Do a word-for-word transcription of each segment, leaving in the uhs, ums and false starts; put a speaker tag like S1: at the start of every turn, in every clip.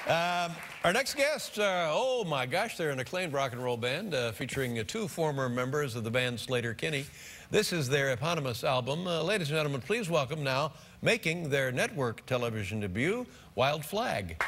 S1: Um, our next guest, uh, oh my gosh, they're an acclaimed rock and roll band uh, featuring uh, two former members of the band Sleater-Kinney. This is their eponymous album. Uh, ladies and gentlemen, please welcome now, making their network television debut, Wild Flag.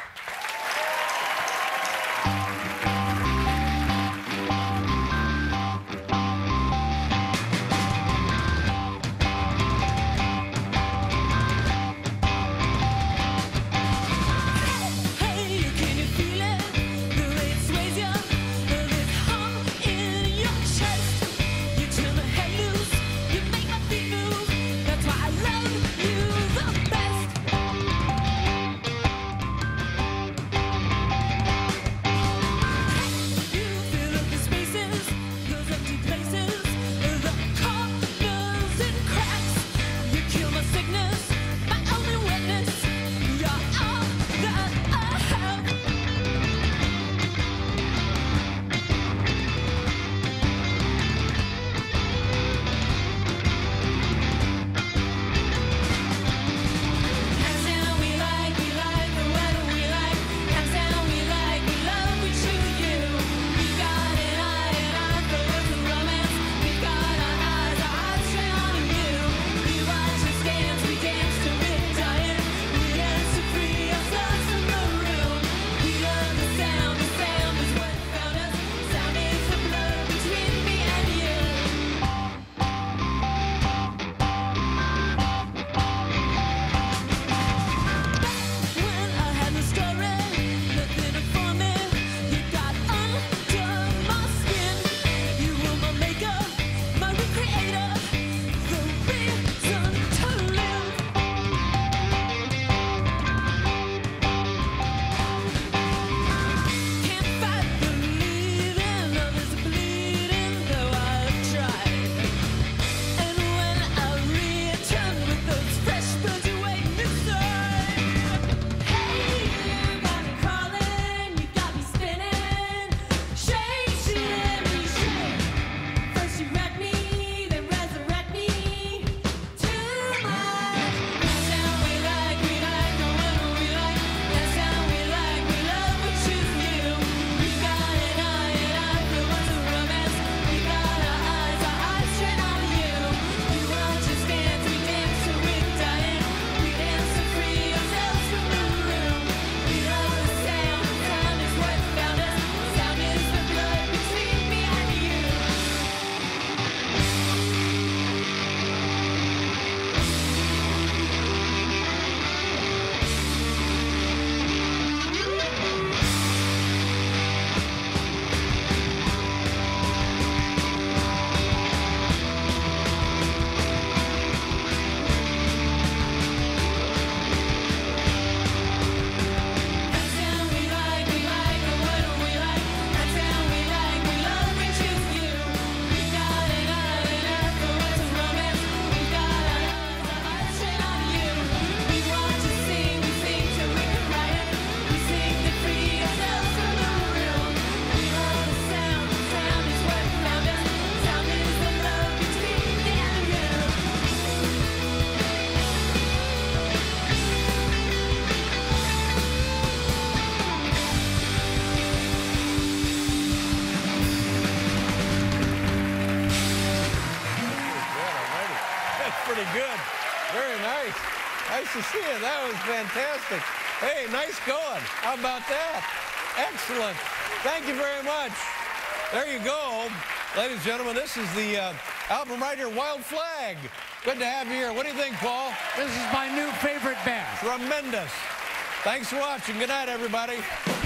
S1: Pretty good. Very nice. Nice to see you. That was fantastic. Hey, nice going. How about that? Excellent. Thank you very much. There you go. Ladies and gentlemen, this is the uh, album right here, Wild Flag. Good to have you here. What do you think, Paul?
S2: This is my new favorite band.
S1: Tremendous. Thanks for watching. Good night, everybody.